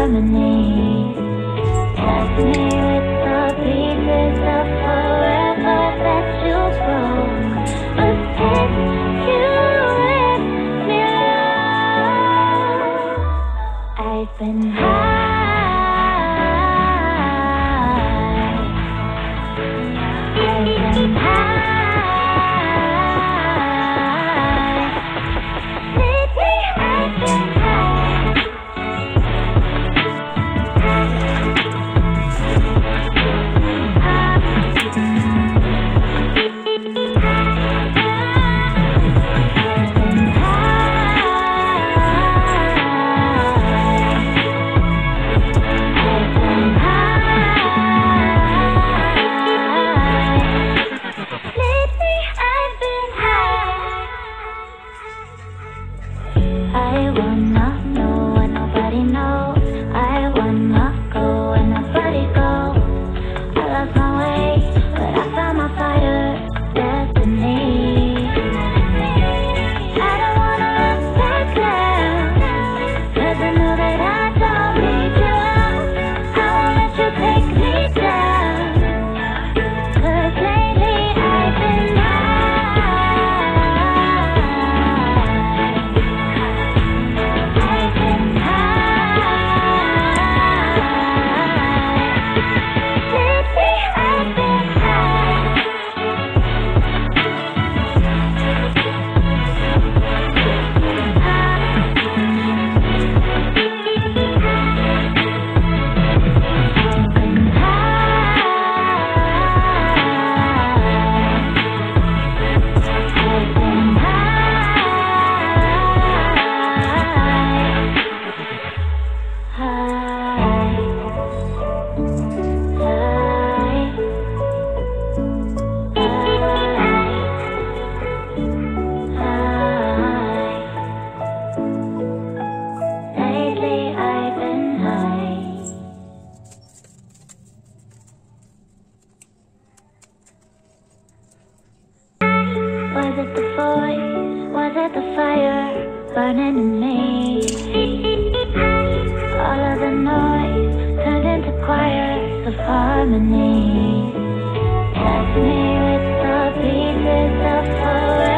harmony. Touch me with the pieces of forever that you broke. But if you let me alone, I've been high. I've been high. I wanna know what nobody knows. I wanna go where nobody goes. I lost my way, but I found my fire, destiny. I don't wanna look back now, 'cause I know that I don't need you. I won't let you take me down, 'cause lately I've been Was it the voice? Was it the fire burning in me? All of the noise turned into choirs of harmony. Touch me with the pieces of forever.